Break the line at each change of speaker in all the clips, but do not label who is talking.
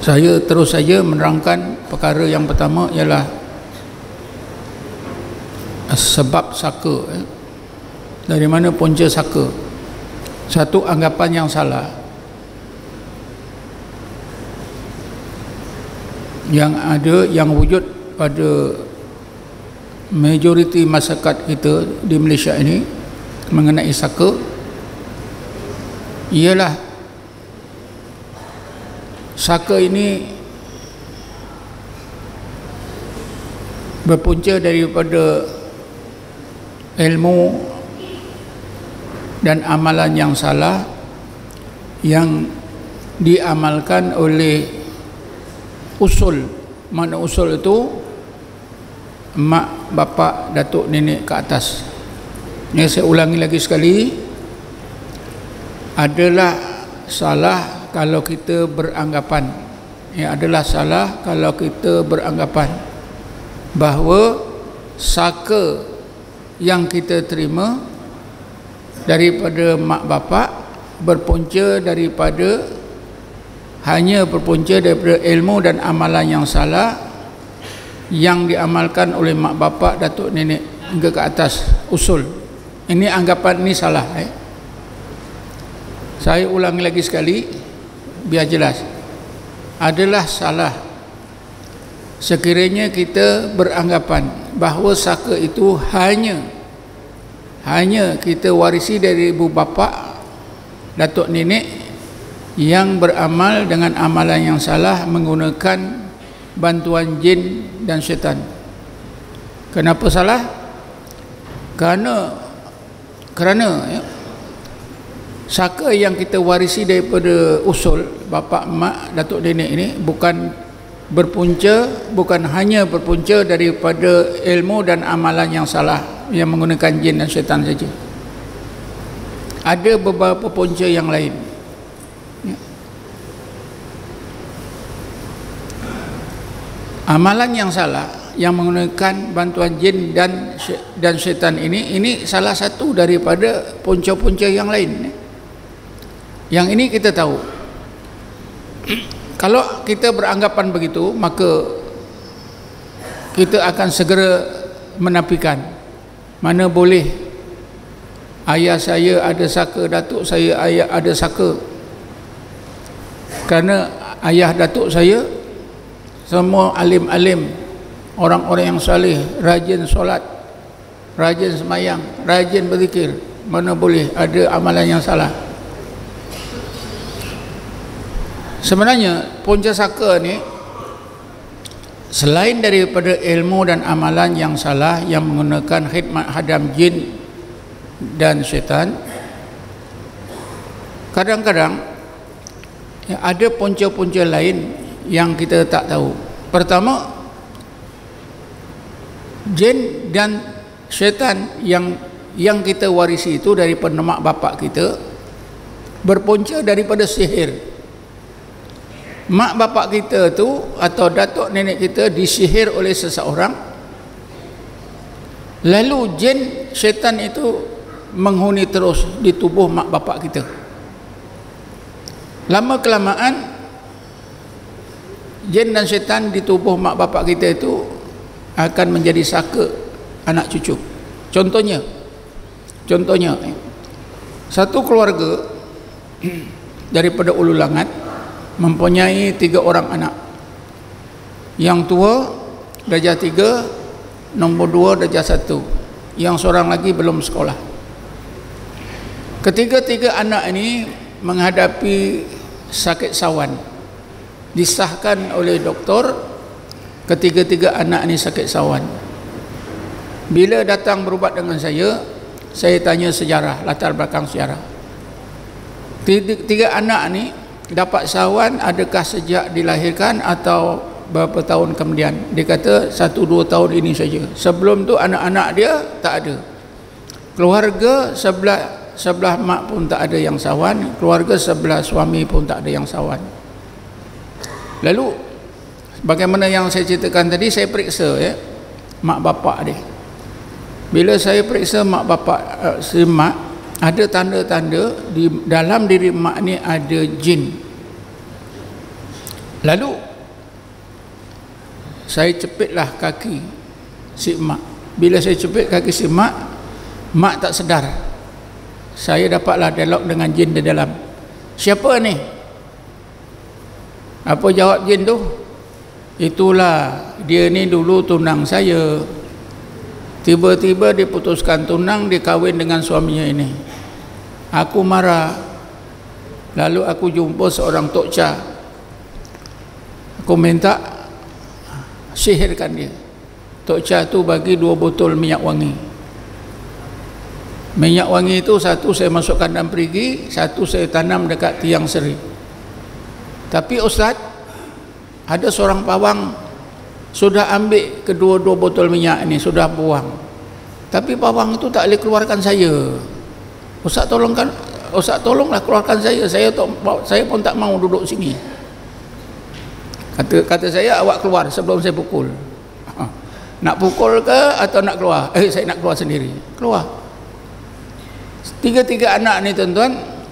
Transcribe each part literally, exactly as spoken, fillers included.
Saya terus saja menerangkan perkara yang pertama ialah sebab saka, eh? Dari mana punca saka. Satu anggapan yang salah yang ada, yang wujud pada majoriti masyarakat kita di Malaysia ini mengenai saka ialah saka ini berpunca daripada ilmu dan amalan yang salah yang diamalkan oleh usul. Mana usul itu? Mak, bapa, datuk, nenek ke atas. Ini saya ulangi lagi sekali, adalah salah kalau kita beranggapan, ya, adalah salah kalau kita beranggapan bahawa saka yang kita terima daripada mak bapak berpunca daripada hanya berpunca daripada ilmu dan amalan yang salah yang diamalkan oleh mak bapak, datuk, nenek hingga ke atas usul. Ini anggapan ini salah, eh? Saya ulangi lagi sekali biar jelas. Adalah salah sekiranya kita beranggapan bahawa saka itu hanya hanya kita warisi dari ibu bapa, datuk, nenek yang beramal dengan amalan yang salah menggunakan bantuan jin dan syaitan. Kenapa salah? Kerana kerana ya, saka yang kita warisi daripada usul bapa, mak, datuk, nenek ini bukan berpunca, bukan hanya berpunca daripada ilmu dan amalan yang salah yang menggunakan jin dan syaitan saja. Ada beberapa punca yang lain. Ya. Amalan yang salah yang menggunakan bantuan jin dan dan syaitan ini ini salah satu daripada punca-punca yang lain. Yang ini kita tahu. Kalau kita beranggapan begitu, maka kita akan segera menafikan. Mana boleh ayah saya ada saka, datuk saya ayah ada saka. Kerana ayah datuk saya semua alim-alim, orang-orang yang saleh, rajin solat, rajin semayang, rajin berzikir. Mana boleh ada amalan yang salah. Sebenarnya punca saka ni selain daripada ilmu dan amalan yang salah yang menggunakan khidmat hadam jin dan syaitan, kadang-kadang ya, ada punca-punca lain yang kita tak tahu. Pertama, jin dan syaitan yang yang kita warisi itu daripada mak bapak kita berpunca daripada sihir. Mak bapak kita tu atau datuk nenek kita disihir oleh seseorang, lalu jin syaitan itu menghuni terus di tubuh mak bapak kita. Lama kelamaan jin dan syaitan di tubuh mak bapak kita itu akan menjadi saka anak cucu. Contohnya contohnya satu keluarga daripada Ulu Langat mempunyai tiga orang anak. Yang tua darjah tiga, nombor dua darjah satu, yang seorang lagi belum sekolah. Ketiga-tiga anak ini menghadapi sakit sawan. Disahkan oleh doktor ketiga-tiga anak ini sakit sawan. Bila datang berubat dengan saya, saya tanya sejarah, latar belakang sejarah. Tiga, tiga anak ini dapat sawan adakah sejak dilahirkan atau berapa tahun kemudian? Dia kata satu dua tahun ini saja. Sebelum tu anak-anak dia tak ada. Keluarga sebelah sebelah mak pun tak ada yang sawan, keluarga sebelah suami pun tak ada yang sawan. Lalu bagaimana yang saya ceritakan tadi, saya periksa ya mak bapak dia. Bila saya periksa mak bapak uh, si mak, ada tanda-tanda di dalam diri mak ni ada jin. Lalu saya cepitlah kaki si mak. Bila saya cepit kaki si mak, mak tak sedar. Saya dapatlah dialog dengan jin di dalam. Siapa ni? Apa jawab jin tu? Itulah, dia ni dulu tunang saya. Tiba-tiba dia putuskan tunang, dia kahwin dengan suaminya ini. Aku marah. Lalu aku jumpa seorang Tok Cha. Aku minta sihirkan dia. Tok Cha tu bagi dua botol minyak wangi. Minyak wangi itu satu saya masukkan dalam perigi, satu saya tanam dekat tiang seri. Tapi Ustaz, ada seorang pawang sudah ambil kedua-dua botol minyak ini, sudah buang. Tapi pawang itu tak boleh keluarkan saya. Ustaz tolongkan, Ustaz tolonglah keluarkan saya. Saya tak, saya pun tak mau duduk sini. Kata kata saya, awak keluar sebelum saya pukul. Nak pukul ke atau nak keluar? Eh, saya nak keluar sendiri. Keluar. Tiga-tiga anak ni tuan-tuan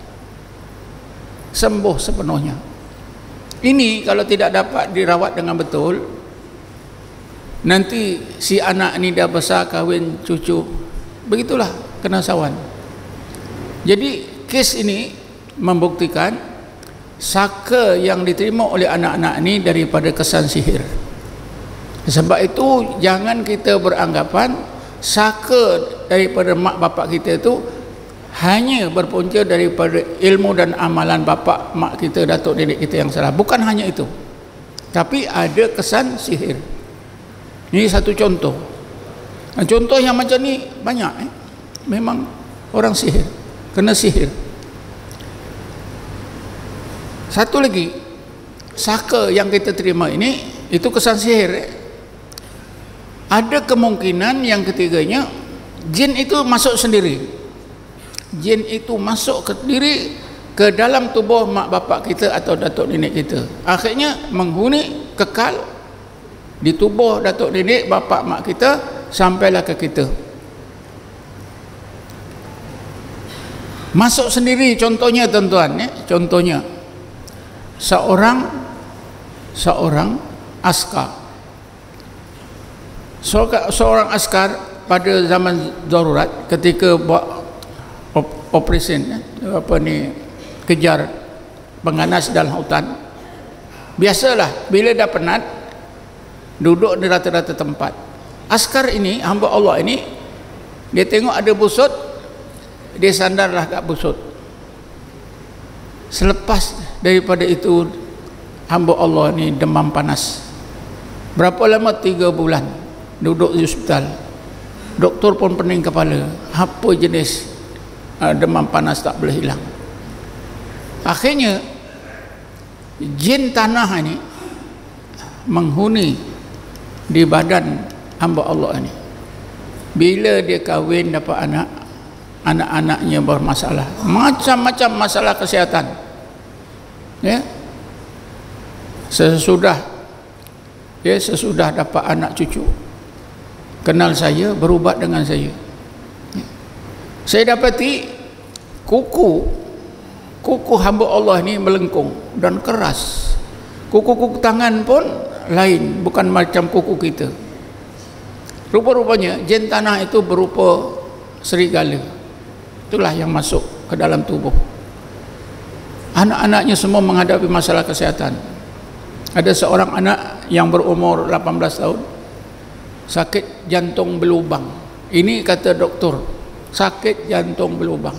sembuh sepenuhnya. Ini kalau tidak dapat dirawat dengan betul, nanti si anak ni dah besar, kahwin cucu, begitulah kena sawan. Jadi kes ini membuktikan saka yang diterima oleh anak-anak ini daripada kesan sihir. Sebab itu jangan kita beranggapan saka daripada mak bapak kita itu hanya berpunca daripada ilmu dan amalan bapa mak kita, datuk nenek kita yang salah. Bukan hanya itu, tapi ada kesan sihir. Ini satu contoh. Nah, contoh yang macam ni banyak. Eh? Memang orang sihir, kena sihir. Satu lagi, saka yang kita terima ini, itu kesan sihir. Eh? Ada kemungkinan yang ketiganya, jin itu masuk sendiri. Jin itu masuk ke diri, ke dalam tubuh mak bapak kita atau datuk nenek kita. Akhirnya menghuni kekal di tubuh datuk nenek bapak mak kita sampailah ke kita. Masuk sendiri, contohnya tuan-tuan, ya, contohnya seorang seorang askar. Seorang askar pada zaman darurat ketika buat operasi, apa ni, kejar penganas dalam hutan. Biasalah bila dah penat duduk di rata-rata tempat. Askar ini, hamba Allah ini, dia tengok ada busut, dia sandarlah kat busut. Selepas daripada itu hamba Allah ni demam panas. Berapa lama? Tiga bulan duduk di hospital. Doktor pun pening kepala, apa jenis uh, demam panas tak boleh hilang. Akhirnya jin tanah ini menghuni di badan hamba Allah ini. Bila dia kahwin dapat anak, anak-anaknya bermasalah, macam-macam masalah kesihatan, ya. Sesudah ya sesudah dapat anak cucu, kenal saya, berubat dengan saya, ya. Saya dapati kuku kuku hamba Allah ni melengkung dan keras. Kuku-kuku tangan pun lain, bukan macam kuku kita. Rupa-rupanya jin tanah itu berupa serigala. Itulah yang masuk ke dalam tubuh. Anak-anaknya semua menghadapi masalah kesihatan. Ada seorang anak yang berumur lapan belas tahun, sakit jantung berlubang. Ini kata doktor, sakit jantung berlubang.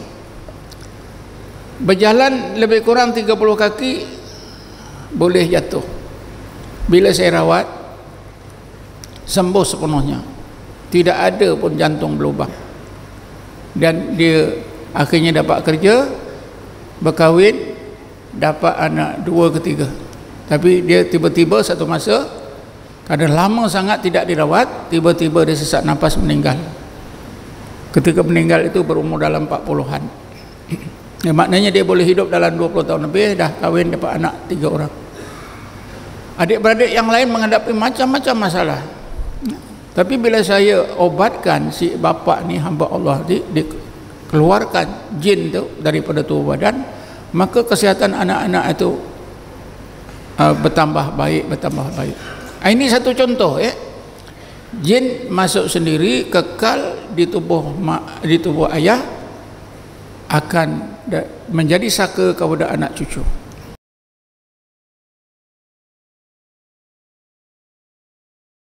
Berjalan lebih kurang tiga puluh kaki boleh jatuh. Bila saya rawat, sembuh sepenuhnya, tidak ada pun jantung berlubang. Dan dia akhirnya dapat kerja, berkahwin, dapat anak dua ketiga. Tapi dia tiba-tiba satu masa, kadang lama sangat tidak dirawat, tiba-tiba dia sesak nafas meninggal. Ketika meninggal itu berumur dalam empat puluhan. Ya, maknanya dia boleh hidup dalam dua puluh tahun lebih, dah kahwin, dapat anak tiga orang. Adik-beradik yang lain menghadapi macam-macam masalah. Tapi bila saya obatkan si bapa ni, hamba Allah, di, dikeluarkan jin tu daripada tubuh badan, maka kesihatan anak-anak itu uh, bertambah baik, bertambah baik. Uh, ini satu contoh ya. Jin masuk sendiri, kekal di tubuh mak, di tubuh ayah, akan menjadi saka kepada anak cucu.